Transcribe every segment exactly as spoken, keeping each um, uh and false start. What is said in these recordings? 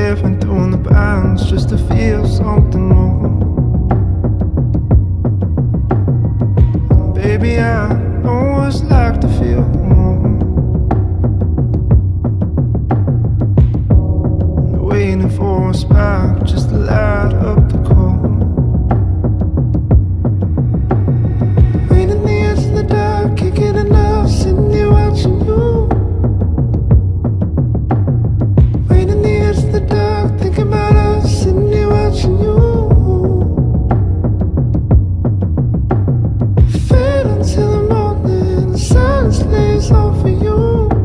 tearing through the bands just to feel something more. Baby, I know what it's like to feel more. Waiting for a spark just to light up the cold. Waiting in the edge of the dark, can't get enough, sitting there watching you. Waiting in the edge of the dark, thinking about us, sitting there watching you. Fade until the morning, the silence lays over you.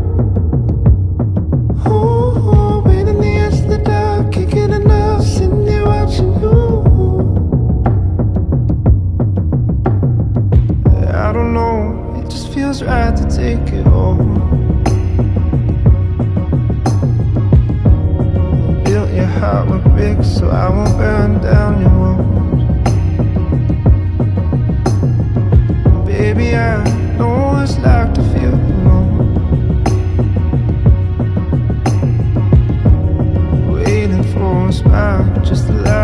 Feels right to take it all. Built your heart with bricks so I won't burn down your walls. Baby, I know what it's like to feel alone. Waiting for a spark just to light